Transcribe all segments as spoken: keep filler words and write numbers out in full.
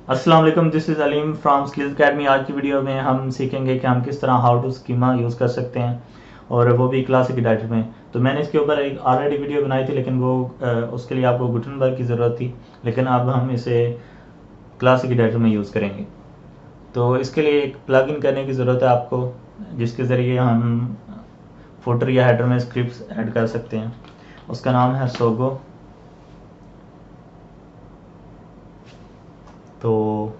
अस्सलाम वालेकुम, this is Aleem from skills academy. आज की वीडियो में हम सीखेंगे कि हम किस तरह हाउ टू स्कीमा यूज़ कर सकते हैं, और वो भी क्लासिक एडिटर में। तो मैंने इसके ऊपर एक ऑलरेडी वीडियो बनाई थी, लेकिन वो अ, उसके लिए आपको गुटनबर्ग की ज़रूरत थी, लेकिन अब हम इसे क्लासिक एडिटर में यूज़ करेंगे। तो इसके लिए एक प्लग इन करने की ज़रूरत है आपको, जिसके ज़रिए हम फुटर या हेडर में स्क्रिप्ट्स ऐड कर सकते हैं। उसका नाम है सोगो। तो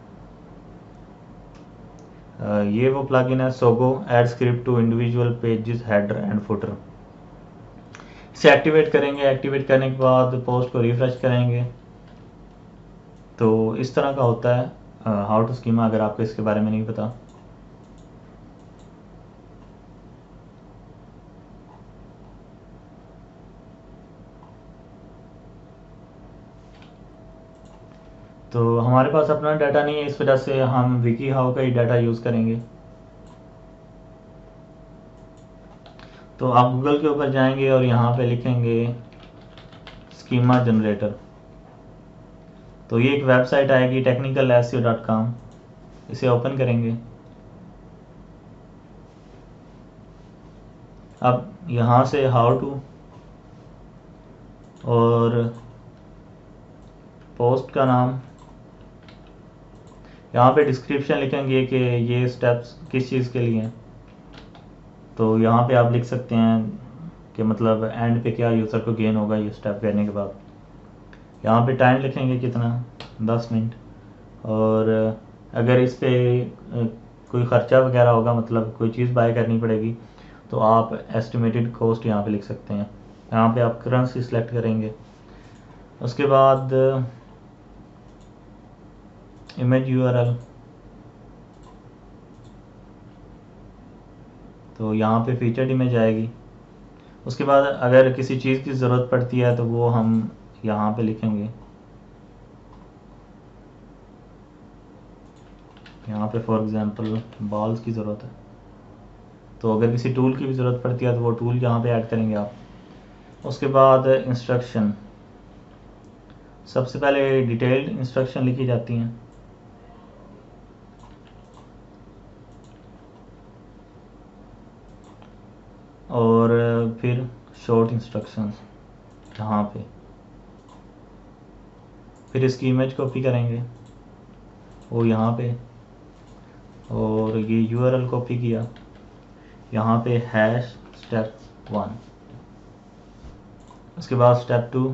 Uh, ये वो प्लगइन है Sogo add script to individual pages header and footer. इसे एक्टिवेट करेंगे। एक्टिवेट करने के बाद पोस्ट को रिफ्रेश करेंगे तो इस तरह का होता है हाउ टू स्कीमा, अगर आपको इसके बारे में नहीं पता। तो हमारे पास अपना डाटा नहीं है, इस वजह से हम विकी हाउ का ही डाटा यूज़ करेंगे। तो आप गूगल के ऊपर जाएंगे और यहाँ पे लिखेंगे स्कीमा जनरेटर। तो ये एक वेबसाइट आएगी technical S U dot com. इसे ओपन करेंगे। अब यहाँ से हाउ टू और पोस्ट का नाम, यहाँ पे डिस्क्रिप्शन लिखेंगे कि ये स्टेप्स किस चीज़ के लिए हैं। तो यहाँ पे आप लिख सकते हैं कि मतलब एंड पे क्या यूज़र को गेन होगा ये स्टेप करने के बाद। यहाँ पे टाइम लिखेंगे कितना, दस मिनट। और अगर इस पे कोई ख़र्चा वगैरह होगा, मतलब कोई चीज़ बाय करनी पड़ेगी, तो आप एस्टिमेटेड कॉस्ट यहाँ पे लिख सकते हैं। यहाँ पे आप करेंसी सिलेक्ट करेंगे। उसके बाद इमेज यूआरएल, तो यहाँ पे फीचर्ड इमेज आएगी। उसके बाद अगर किसी चीज़ की ज़रूरत पड़ती है तो वो हम यहाँ पे लिखेंगे। यहाँ पे फॉर एग्ज़ाम्पल बॉल्स की ज़रूरत है, तो अगर किसी टूल की भी ज़रूरत पड़ती है तो वो टूल यहाँ पे ऐड करेंगे आप। उसके बाद इंस्ट्रक्शन, सबसे पहले डिटेल्ड इंस्ट्रक्शन लिखी जाती हैं, और फिर शॉर्ट इंस्ट्रक्शंस यहाँ पे। फिर इसकी इमेज कॉपी करेंगे वो यहाँ पे, और ये यूआरएल कॉपी किया यहाँ पे हैश स्टेप वन। उसके बाद स्टेप टू,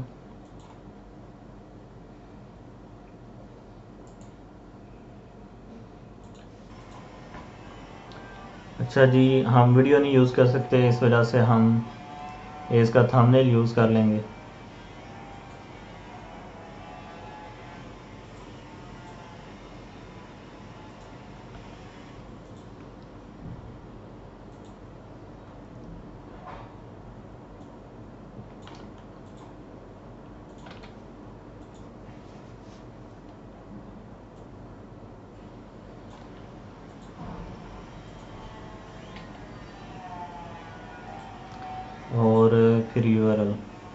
अच्छा जी, हम वीडियो नहीं यूज़ कर सकते, इस वजह से हम इसका थंबनेल यूज़ कर लेंगे। और फिर यूआरएल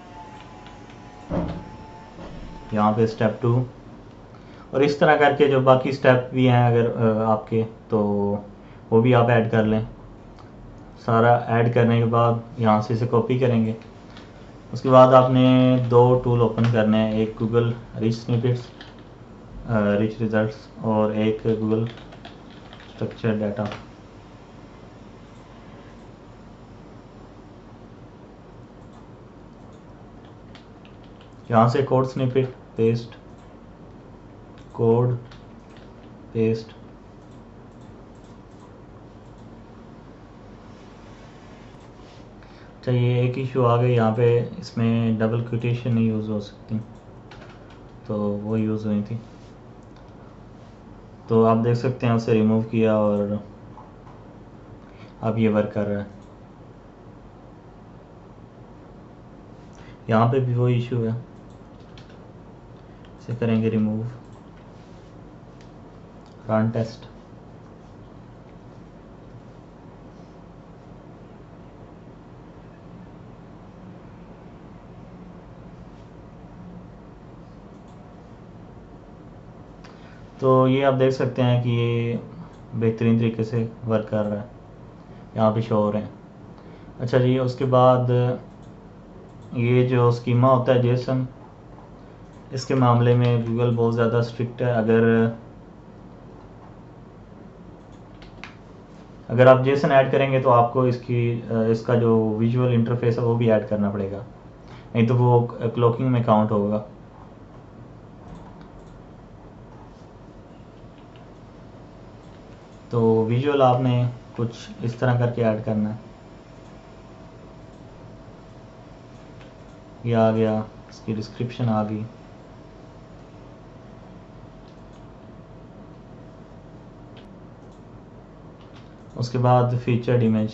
यहाँ पे स्टेप टू, और इस तरह करके जो बाकी स्टेप भी हैं अगर आपके, तो वो भी आप ऐड कर लें। सारा ऐड करने के बाद यहाँ से इसे कॉपी करेंगे। उसके बाद आपने दो टूल ओपन करने हैं, एक Google rich snippets rich results, और एक गूगल स्ट्रक्चर डाटा। यहाँ से code snippet paste, code paste. अच्छा, ये एक इशू आ गई यहाँ पे, इसमें डबल कोटेशन नहीं यूज़ हो सकती, तो वो यूज़ हुई थी। तो आप देख सकते हैं उसे रिमूव किया और अब ये वर्क कर रहा है। यहाँ पे भी वो इशू है, इसे करेंगे रिमूव, रन टेस्ट। तो ये आप देख सकते हैं कि ये बेहतरीन तरीके से वर्क कर रहा है, यहाँ पे शो हो रहे हैं। अच्छा जी, उसके बाद ये जो स्कीमा होता है जेसन, इसके मामले में गूगल बहुत ज़्यादा स्ट्रिक्ट है। अगर अगर आप जेसन ऐड करेंगे तो आपको इसकी इसका जो विजुअल इंटरफेस है वो भी ऐड करना पड़ेगा, नहीं तो वो क्लॉकिंग में काउंट होगा। तो विजुअल आपने कुछ इस तरह करके ऐड करना है। ये आ गया, इसकी डिस्क्रिप्शन आ गई। उसके बाद फीचर्ड इमेज,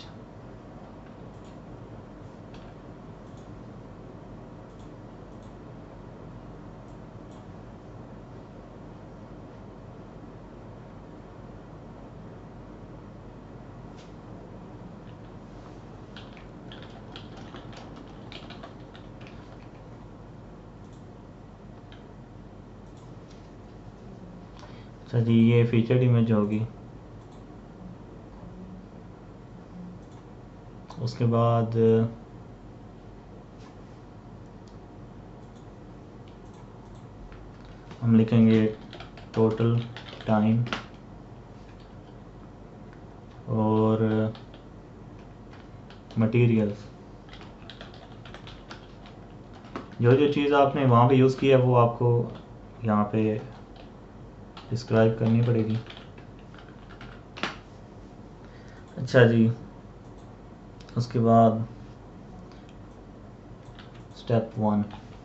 अच्छा जी, ये फीचर्ड इमेज होगी। उसके बाद हम लिखेंगे टोटल टाइम और मटेरियल्स। जो जो चीज़ आपने वहाँ पे यूज़ की है वो आपको यहाँ पे डिस्क्राइब करनी पड़ेगी। अच्छा जी, उसके बाद स्टेप वन,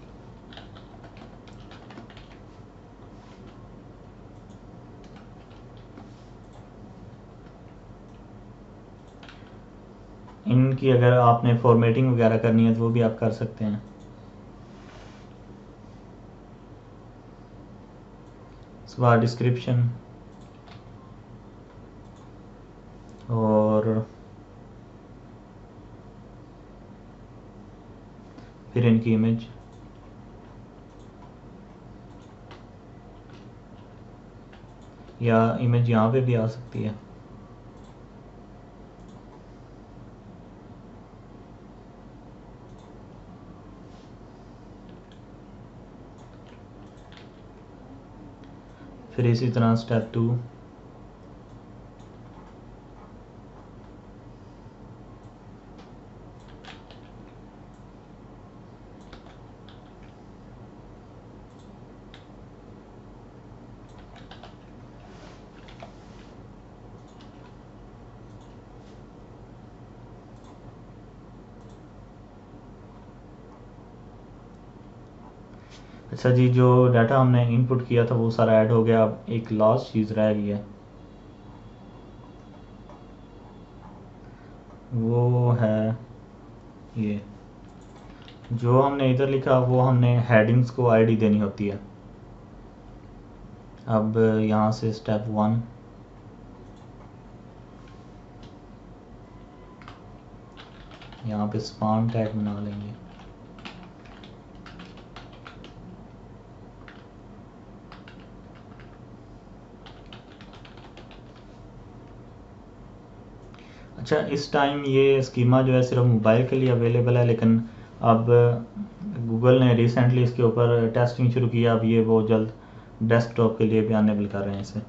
इनकी अगर आपने फॉर्मेटिंग वगैरह करनी है तो वो भी आप कर सकते हैं। उसके बाद डिस्क्रिप्शन और फिर इनकी इमेज। या इमेज यहाँ पे भी आ सकती है। फिर इसी तरह स्टेप टू, अच्छा जी, जो डाटा हमने इनपुट किया था वो सारा ऐड हो गया। अब एक लास्ट चीज़ रह गई है, वो है ये जो हमने इधर लिखा, वो हमने हेडिंग्स को आईडी देनी होती है। अब यहाँ से स्टेप वन, यहाँ पे स्पान टैग बना लेंगे। अच्छा, इस टाइम ये स्कीमा जो है सिर्फ मोबाइल के लिए अवेलेबल है, लेकिन अब गूगल ने रिसेंटली इसके ऊपर टेस्टिंग शुरू किया। अब ये वो जल्द डेस्कटॉप के लिए भी अनेबल कर रहे हैं इसे।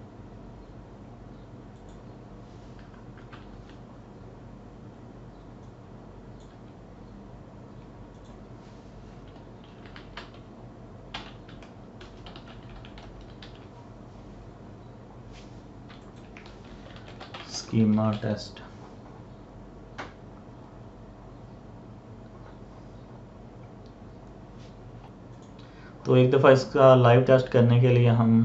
स्कीमा टेस्ट, तो एक दफ़ा इसका लाइव टेस्ट करने के लिए हम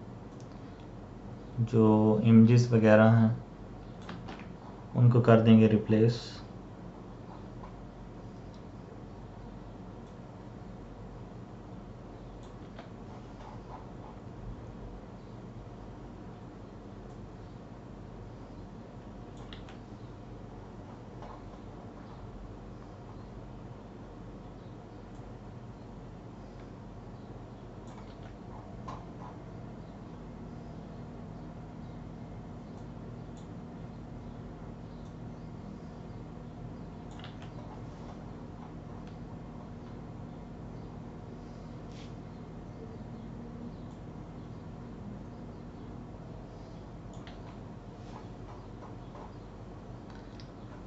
जो इमेजेस वगैरह हैं उनको कर देंगे रिप्लेस।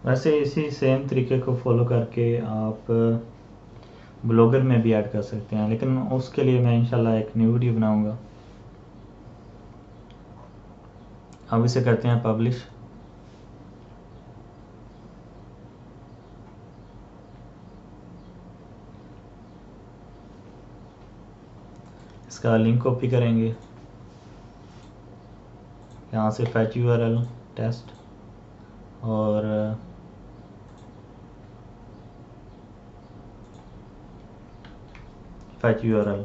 वैसे इसी सेम तरीके को फॉलो करके आप ब्लॉगर में भी ऐड कर सकते हैं, लेकिन उसके लिए मैं इंशाल्लाह एक न्यू वीडियो बनाऊंगा। अब इसे करते हैं पब्लिश। इसका लिंक कॉपी करेंगे, यहाँ से फैच यूआरएल टेस्ट और फैच यूआरएल।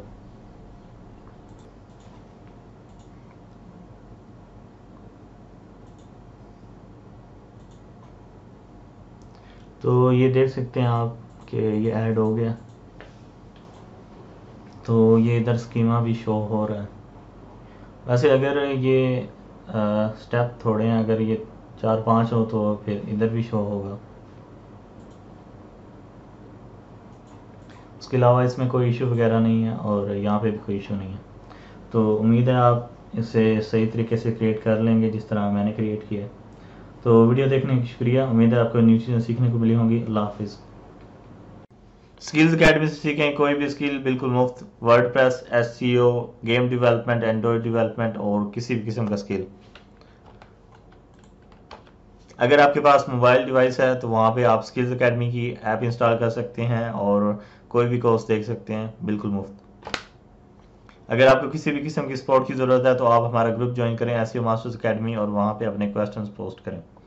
तो ये देख सकते हैं आप कि ये ऐड हो गया, तो ये इधर स्कीमा भी शो हो रहा है। वैसे अगर ये स्टेप थोड़े हैं, अगर ये चार पांच हो तो फिर इधर भी शो होगा। उसके अलावा इसमें कोई इशू वगैरह नहीं है और यहाँ पे भी कोई इशू नहीं है। तो उम्मीद है आप इसे सही तरीके से क्रिएट कर लेंगे जिस तरह मैंने क्रिएट किया। तो वीडियो देखने की शुक्रिया, उम्मीद है आपको न्यू चीज़ें सीखने को मिली होंगी। अल्लाह हाफिज़। स्किल्स अकेडमी से सीखें कोई भी स्किल बिल्कुल मुफ्त। WordPress, SEO, game development, android development और किसी भी किस्म का स्किल। अगर आपके पास मोबाइल डिवाइस है तो वहाँ पे आप स्किल्स अकेडमी की ऐप इंस्टॉल कर सकते हैं और कोई भी कोर्स देख सकते हैं बिल्कुल मुफ्त। अगर आपको किसी भी किस्म की सपोर्ट की ज़रूरत है तो आप हमारा ग्रुप ज्वाइन करें एसईओ मास्टर्स अकेडमी और वहाँ पे अपने क्वेश्चंस पोस्ट करें।